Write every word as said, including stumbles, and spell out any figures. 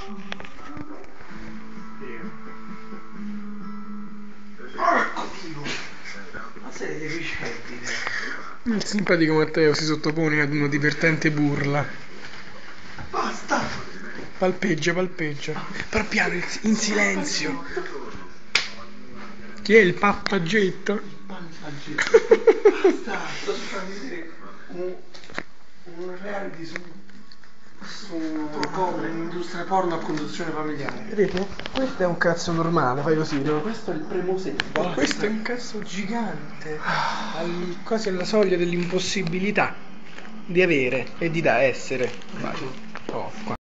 Porco Dio! Ma sei deficiente? Il simpatico Matteo si sottopone ad una divertente burla. Basta! Palpeggia, palpeggia. Però piano, in silenzio. Chi è il pappaggetto? Basta! Sto facendo vedere un, un reality su, su un'industria porno a conduzione familiare. Vedete? Questo è un cazzo normale, fai così, no? Questo è il premuseo. Questo è un cazzo gigante, al- quasi alla soglia dell'impossibilità di avere e di da essere. Vai. Oh, qua.